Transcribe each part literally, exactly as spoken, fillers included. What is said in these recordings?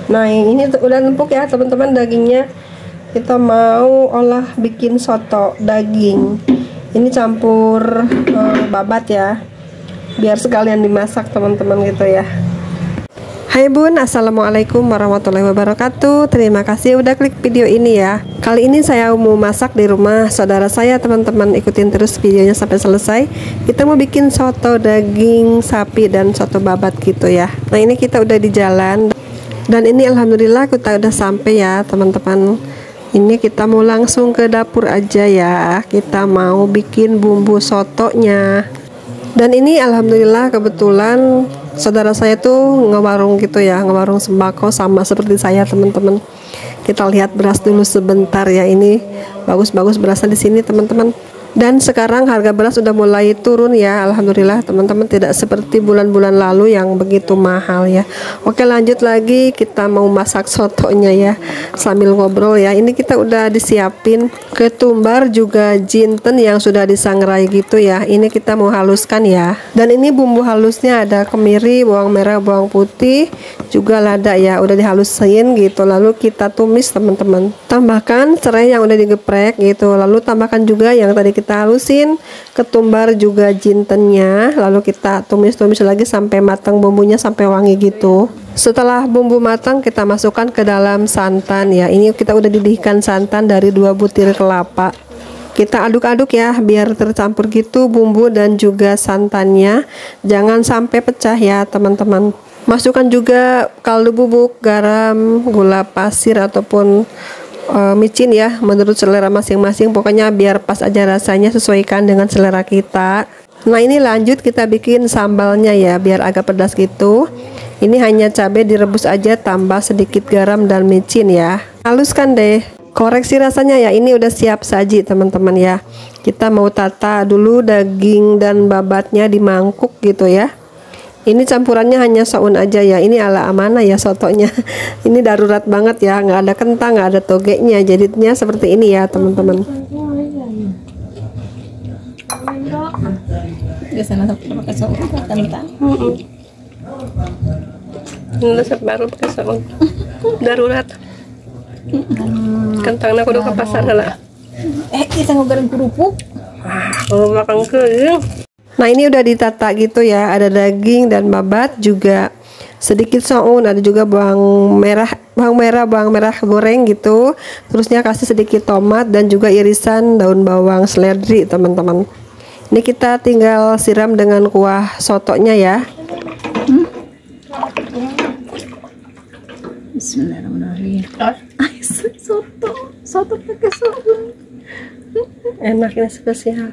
Nah ini udah empuk ya teman-teman dagingnya. Kita mau olah bikin soto daging. Ini campur uh, babat ya, biar sekalian dimasak teman-teman gitu ya. Hai bun, assalamualaikum warahmatullahi wabarakatuh. Terima kasih udah klik video ini ya. Kali ini saya mau masak di rumah saudara saya teman-teman. Ikutin terus videonya sampai selesai. Kita mau bikin soto daging sapi dan soto babat gitu ya. Nah ini kita udah di jalan. Dan ini alhamdulillah kita udah sampai ya teman-teman. Ini kita mau langsung ke dapur aja ya. Kita mau bikin bumbu sotonya. Dan ini alhamdulillah kebetulan saudara saya tuh ngewarung gitu ya, ngewarung sembako sama seperti saya teman-teman. Kita lihat beras dulu sebentar ya. Ini bagus-bagus berasnya di sini teman-teman. Dan sekarang harga beras udah mulai turun ya, alhamdulillah teman-teman, tidak seperti bulan-bulan lalu yang begitu mahal ya. Oke lanjut lagi, kita mau masak sotonya ya sambil ngobrol ya. Ini kita udah disiapin ketumbar juga jinten yang sudah disangrai gitu ya. Ini kita mau haluskan ya. Dan ini bumbu halusnya ada kemiri, bawang merah, bawang putih, juga lada ya, udah dihalusin gitu. Lalu kita tumis teman-teman. Tambahkan serai yang udah digeprek gitu. Lalu tambahkan juga yang tadi kita halusin ketumbar juga jintennya, lalu kita tumis-tumis lagi sampai matang bumbunya, sampai wangi gitu. Setelah bumbu matang kita masukkan ke dalam santan ya. Ini kita udah didihkan santan dari dua butir kelapa. Kita aduk-aduk ya biar tercampur gitu bumbu dan juga santannya, jangan sampai pecah ya teman-teman. Masukkan juga kaldu bubuk, garam, gula pasir ataupun Uh, micin ya, menurut selera masing-masing. Pokoknya biar pas aja rasanya, sesuaikan dengan selera kita. Nah ini lanjut kita bikin sambalnya ya, biar agak pedas gitu. Ini hanya cabai direbus aja, tambah sedikit garam dan micin ya. Haluskan deh. Koreksi rasanya ya, ini udah siap saji teman-teman ya. Kita mau tata dulu daging dan babatnya di mangkuk gitu ya. Ini campurannya hanya soun aja ya. Ini ala amanah ya sotonya. Ini darurat banget ya, nggak ada kentang, nggak ada togenya, jadinya seperti ini ya teman-teman. Biasanya pakai soun kentang. Resep baru pakai soun. Darurat. Kentangnya kudu ke pasar lah. Eh kita ngobrolin kerupuk. Ah, kalau makan kering. Nah ini udah ditata gitu ya, ada daging dan babat, juga sedikit soun, ada juga bawang merah, bawang merah, bawang merah goreng gitu. Terusnya kasih sedikit tomat dan juga irisan daun bawang seledri teman-teman. Ini kita tinggal siram dengan kuah sotonya ya. Hmm? Bismillahirrahmanirrahim. Soto, soto pakai soun. Enaknya spesial.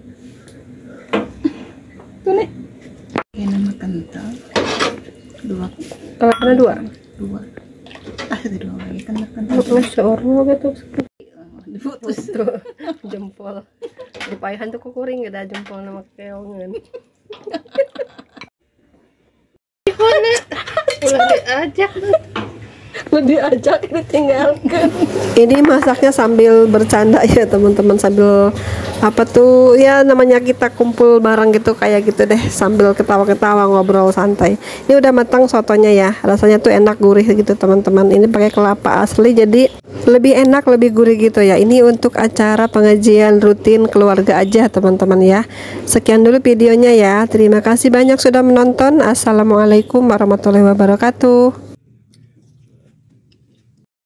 Tuh nih. Ini nama kentang. Dua. Kalau ada dua. Dua. Ah ada dua lagi kan kentang. Bukan seorang gitu. Diputus tuh jempol. Dipayahan tuh kukuring ada jempol nama keongan. Mana? Udah diajak. Udah diajak ditinggalkan. Ini masaknya sambil bercanda ya teman-teman, sambil apa tuh ya, namanya kita kumpul bareng gitu kayak gitu deh, sambil ketawa-ketawa ngobrol santai. Ini udah matang sotonya ya, rasanya tuh enak gurih gitu teman-teman. Ini pakai kelapa asli jadi lebih enak, lebih gurih gitu ya. Ini untuk acara pengajian rutin keluarga aja teman-teman ya. Sekian dulu videonya ya, terima kasih banyak sudah menonton. Assalamualaikum warahmatullahi wabarakatuh.